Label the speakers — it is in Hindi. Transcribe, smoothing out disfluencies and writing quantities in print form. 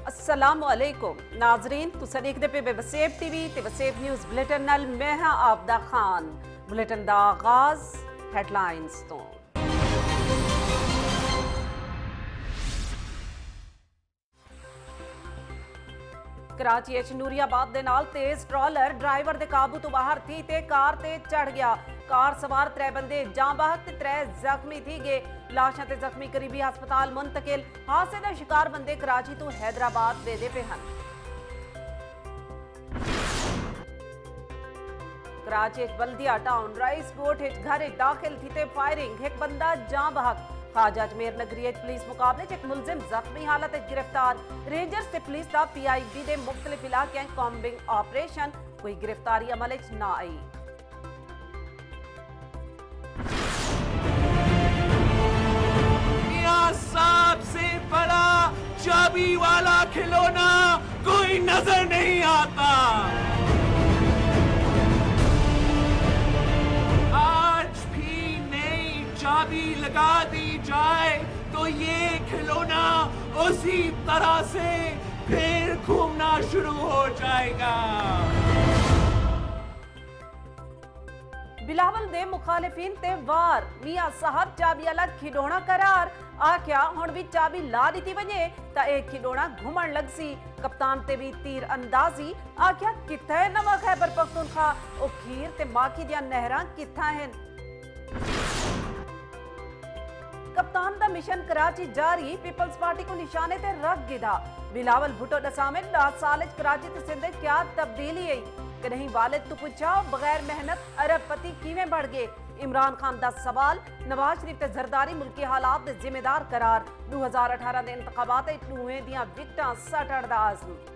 Speaker 1: अस्सलामुअलैकुम नाजरीन, तुसीं देखदे पे वसेब टीवी ते वसेब न्यूज़ बुलेटिन नाल मैं हां आपदा खान। बुलेटिन दा आगाज हेडलाइंस तो। कराची नूरियाबाद दे नाल तेज ट्रॉलर ड्राइवर दे काबू तो बाहर थी ते कार ते चढ़ गया। कार सवार 3 बंदे जां बहक ते 3 जख्मी थी गए। लाशां ते जख्मी करीबी हस्पताल मुंतकिल। हादसे दा शिकार बंदे कराची तो हैदराबाद वेदे पे हन। कराची बल्दिया टाउन राइस बोट घर दाखिल थी ते फायरिंग, एक बंदा जां बहक। खाजा अजमेर नगरी पुलिस मुकाबले एक मुलजिम जख्मी हालत गिरफ्तार। रेंजर्स ते पुलिस का PID दे मुख्तलिफ इलाके कॉम्बिंग ऑपरेशन, कोई गिरफ्तारी अमल च ना आई।
Speaker 2: सबसे बड़ा चाबी वाला खिलौना कोई नजर नहीं आता। आज भी नई चाबी लगा दी जाए तो ये खिलौना उसी तरह से फिर घूमना शुरू हो जाएगा।
Speaker 1: बिलावल दे मुखालिफिन ते वार, मियां साहब चाबी अलग खिडौना करार। आख्या हुण भी चाबी ला दी वने ता एक खिडौना घुमण लगसी। कप्तान ते भी तीर अंदाजी। आख्या कित्थे नवा खैबर पख्तूनख्वा, ओ खीर ते माखी दियां नहरां कित्था हन। कप्तान दा मिशन कराची जारी, पीपल्स पार्टी को निशाने ते रख गिदा। बिलावल भुट्टो दसा में 10 साल कराची ते सिंध क्या तब्दीली आई। कहीं वालिद तो पूछा बगैर मेहनत अरबपति किवें बढ़ गए। इमरान खान का सवाल, नवाज शरीफ ते जरदारी मुल्की हालात दे जिम्मेदार करार। 2018 दे इंतखाबात 2 दियां विकटां सटण दा आज़म।